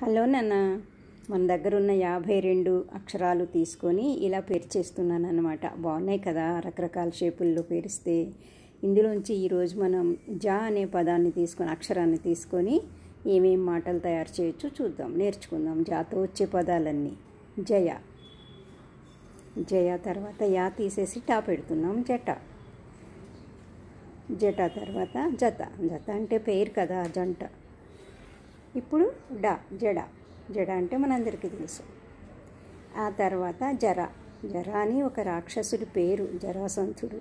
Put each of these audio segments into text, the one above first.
Hello నాన్న, మన దగ్గర ఉన్న 52 అక్షరాలు తీసుకొని ఇలా పేర్చేస్తున్నాను అన్నమాట. బాగున్నాయి కదా, రకరకాల షేపుల్లో పేరిస్తే. ఇందులోంచి ఈరోజు మనం జా అనే పదాన్ని తీసుకొని, అక్షరాన్ని తీసుకొని ఏమేం మాటలు తయారు చేయొచ్చు చూద్దాం, నేర్చుకుందాం. జాతో వచ్చే పదాలన్నీ. జయ, జయ తర్వాత యా తీసేసి టా పెడుతున్నాం, జట. జట తర్వాత జత, జత అంటే పేరు కదా, జంట. ఇప్పుడు డా, జడ, జడ అంటే మనందరికీ తెలుసు. ఆ తర్వాత జర, జర అని ఒక రాక్షసుడి పేరు, జరాసంధుడు.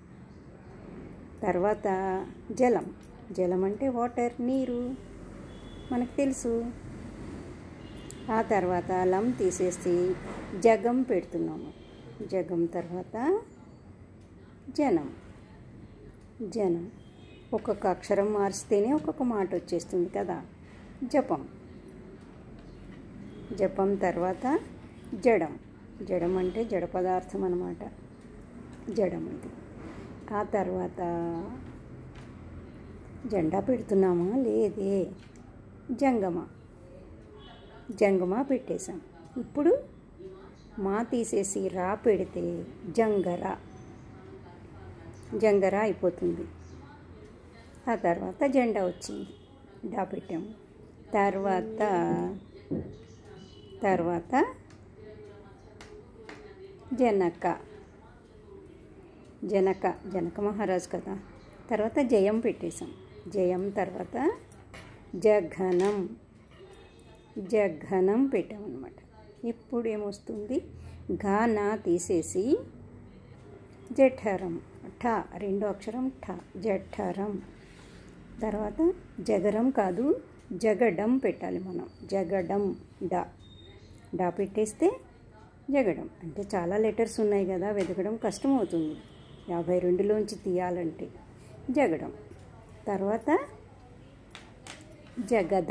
తర్వాత జలం, జలం అంటే వాటర్, నీరు, మనకు తెలుసు. ఆ తర్వాత లం తీసేసి జగం పెడుతున్నాము, జగం తర్వాత జనం, జనం. ఒక్కొక్క అక్షరం మారిస్తేనే ఒక్కొక్క మాట వచ్చేస్తుంది కదా. జపం, జపం తర్వాత జడం, జడం అంటే జడ పదార్థం అన్నమాట, జడం ఇది. ఆ తర్వాత జెండా పెడుతున్నామా లేదే, జంగమ, జంగమ పెట్టేశాం. ఇప్పుడు మా తీసేసి రా పెడితే జంగర, జంగర అయిపోతుంది. ఆ తర్వాత జెండా వచ్చింది, డా పెట్టాము. తర్వాత జనక, జనక, జనక మహారాజు కదా. తర్వాత జయం పెట్టేశాం, జయం తర్వాత జఘనం, జఘనం పెట్టామన్నమాట. ఇప్పుడు ఏమొస్తుంది, ఘనా తీసేసి జఠరం, ఠ రెండో అక్షరం ఠ, జఠరం. తర్వాత జగరం కాదు, జగడం పెట్టాలి మనం, జగడం. డా, డా పెట్టేస్తే జగడం. అంటే చాలా లెటర్స్ ఉన్నాయి కదా, వెతకడం కష్టం అవుతుంది 52లోంచి తీయాలంటే. జగడం తర్వాత జగద,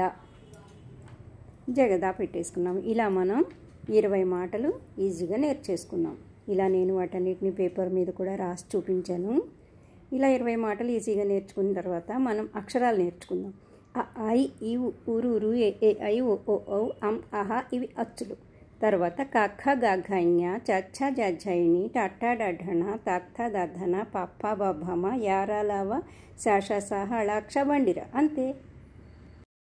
జగద పెట్టేసుకున్నాం. ఇలా మనం 20 మాటలు ఈజీగా నేర్చేసుకున్నాం. ఇలా నేను వాటన్నిటిని పేపర్ మీద కూడా రాసి చూపించాను. ఇలా 20 మాటలు ఈజీగా నేర్చుకున్న తర్వాత మనం అక్షరాలు నేర్చుకుందాం. అ, ఐ, ఈ, ఊరు, రు, ఏ, ఐ, ఓ, ఔ, అం, అహ ఇవి అచ్చులు. తర్వాత కఖ గఘ చచ్చ జఝైని టట్ట డఢణ తక్థ దధన పప్ప బభమ యారాలవ శాష సహ అళాక్ష బండిర. అంతే.